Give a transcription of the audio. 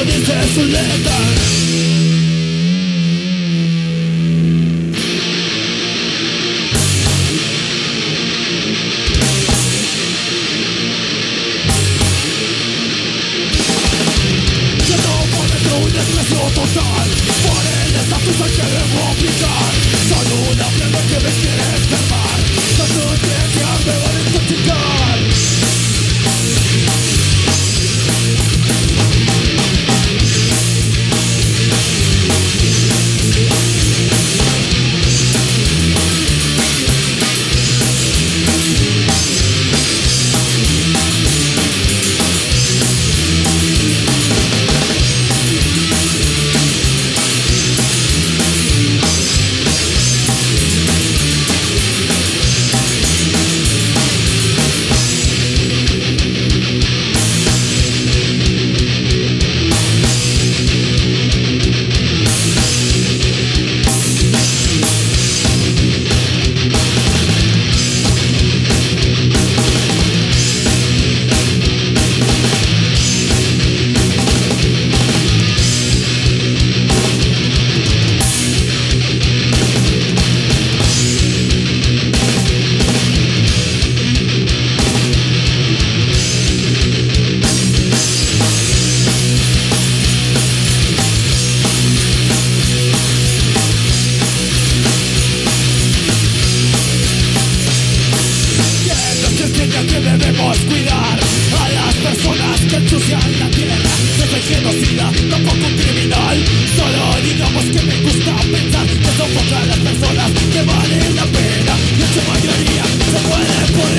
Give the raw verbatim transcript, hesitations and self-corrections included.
dice su letra. Un desprecio total por el estatus al que debo aplicar. Son una plebe que me quiere enfermar. Tanto que me van a intoxicar. Que debemos cuidar a las personas que ensucian la tierra. No soy genocida, tampoco un criminal. Solo digamos que me gusta pensar que son pocas las personas que valen la pena y en su mayoría se mueren por